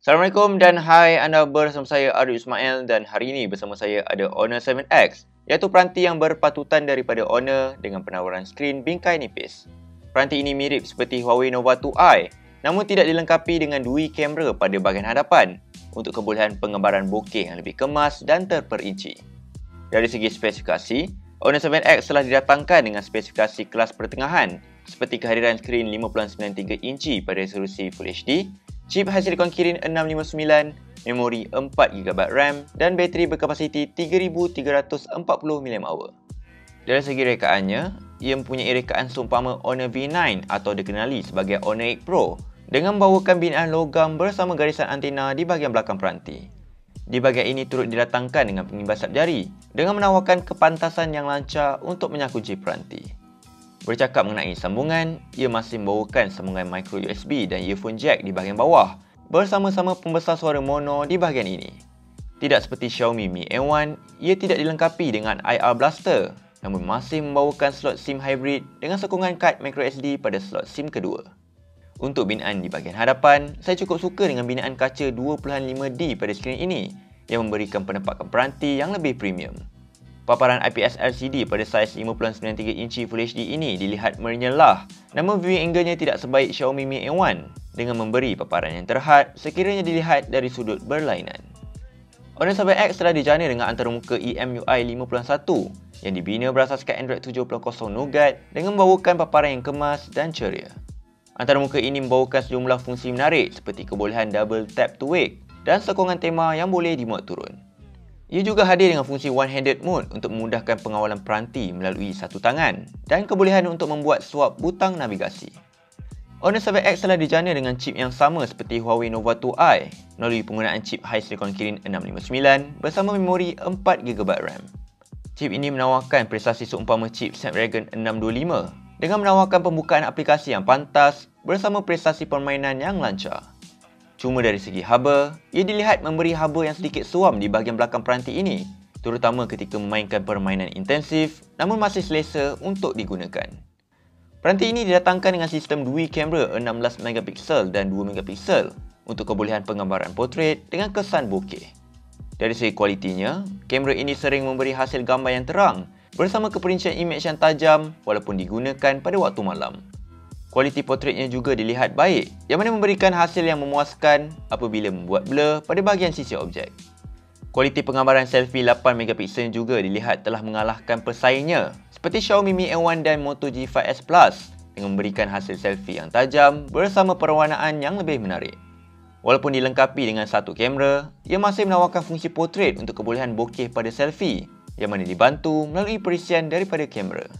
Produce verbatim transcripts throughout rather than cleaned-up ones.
Assalamualaikum dan hai, anda bersama saya Arif Ismail dan hari ini bersama saya ada Honor seven X, iaitu peranti yang berpatutan daripada Honor dengan penawaran skrin bingkai nipis. Peranti ini mirip seperti Huawei Nova two i, namun tidak dilengkapi dengan dui kamera pada bahagian hadapan untuk kebolehan penggambaran bokeh yang lebih kemas dan terperinci. Dari segi spesifikasi, Honor seven X telah didatangkan dengan spesifikasi kelas pertengahan seperti kehadiran skrin lima perpuluhan sembilan tiga inci pada resolusi Full H D, chip high silicon Kirin enam lima sembilan, memori empat gigabyte RAM dan bateri berkapasiti tiga ribu tiga ratus empat puluh miliampere hour. Dari segi rekaannya, ia mempunyai rekaan seumpama Honor V nine atau dikenali sebagai Honor eight Pro dengan membawakan binaan logam bersama garisan antena di bahagian belakang peranti. Di bahagian ini turut didatangkan dengan pengimbas sap jari dengan menawarkan kepantasan yang lancar untuk menyakunci peranti. Bercakap mengenai sambungan, ia masih membawakan sambungan micro U S B dan earphone jack di bahagian bawah bersama-sama pembesar suara mono di bahagian ini. Tidak seperti Xiaomi Mi A one, ia tidak dilengkapi dengan I R Blaster namun masih membawakan slot SIM hybrid dengan sokongan kad micro S D pada slot SIM kedua. Untuk binaan di bahagian hadapan, saya cukup suka dengan binaan kaca dua perpuluhan lima D pada skrin ini yang memberikan penampakan peranti yang lebih premium. Paparan I P S L C D pada saiz lima perpuluhan sembilan tiga inci Full H D ini dilihat menyelah, namun viewing angle-nya tidak sebaik Xiaomi Mi A one dengan memberi paparan yang terhad sekiranya dilihat dari sudut berlainan. Honor seven X telah dijana dengan antarmuka E M U I lima satu yang dibina berasaskan Android tujuh titik Nougat dengan membawakan paparan yang kemas dan ceria. Antarmuka ini membawakan sejumlah fungsi menarik seperti kebolehan double tap to wake dan sokongan tema yang boleh dimuat turun. Ia juga hadir dengan fungsi one-handed mode untuk memudahkan pengawalan peranti melalui satu tangan dan kebolehan untuk membuat swap butang navigasi. Honor seven X telah dijana dengan chip yang sama seperti Huawei Nova two i melalui penggunaan chip high silicon Kirin enam lima sembilan bersama memori empat gigabyte RAM. Chip ini menawarkan prestasi seumpama chip Snapdragon enam dua lima dengan menawarkan pembukaan aplikasi yang pantas bersama prestasi permainan yang lancar. Cuma dari segi haba, ia dilihat memberi haba yang sedikit suam di bahagian belakang peranti ini, terutama ketika memainkan permainan intensif namun masih selesa untuk digunakan. Peranti ini didatangkan dengan sistem dui kamera enam belas megapiksel dan dua megapiksel untuk kebolehan penggambaran portrait dengan kesan bokeh. Dari segi kualitinya, kamera ini sering memberi hasil gambar yang terang bersama keperincian imej yang tajam walaupun digunakan pada waktu malam. Kualiti portraitnya juga dilihat baik, yang mana memberikan hasil yang memuaskan apabila membuat blur pada bahagian sisi objek. Kualiti penggambaran selfie lapan megapiksel juga dilihat telah mengalahkan pesaingnya seperti Xiaomi Mi A one dan Moto G five S Plus dengan memberikan hasil selfie yang tajam bersama perwarnaan yang lebih menarik. Walaupun dilengkapi dengan satu kamera, ia masih menawarkan fungsi portrait untuk kebolehan bokeh pada selfie yang mana dibantu melalui perisian daripada kamera.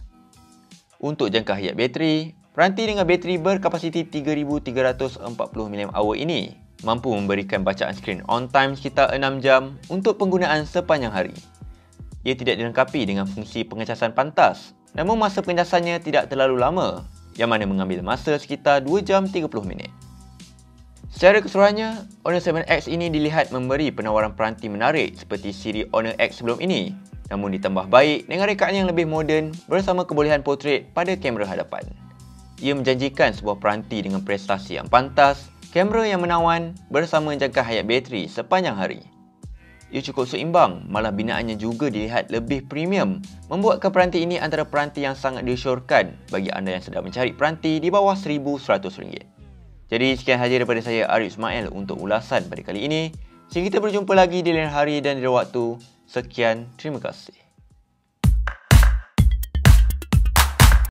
Untuk jangka hayat bateri, peranti dengan bateri berkapasiti tiga ribu tiga ratus empat puluh miliampere hour ini mampu memberikan bacaan skrin on time sekitar enam jam untuk penggunaan sepanjang hari. Ia tidak dilengkapi dengan fungsi pengecasan pantas, namun masa pengecasannya tidak terlalu lama, yang mana mengambil masa sekitar dua jam tiga puluh minit. Secara keseluruhannya, Honor seven X ini dilihat memberi penawaran peranti menarik seperti siri Honor X sebelum ini, namun ditambah baik dengan rekaan yang lebih moden bersama kebolehan portrait pada kamera hadapan. Ia menjanjikan sebuah peranti dengan prestasi yang pantas, kamera yang menawan bersama jangka hayat bateri sepanjang hari. Ia cukup seimbang, malah binaannya juga dilihat lebih premium, membuatkan peranti ini antara peranti yang sangat disyorkan bagi anda yang sedang mencari peranti di bawah seribu seratus ringgit. Jadi sekian sahaja daripada saya Arif Ismail untuk ulasan pada kali ini. Sehingga kita berjumpa lagi di lain hari dan di lain waktu. Sekian, terima kasih.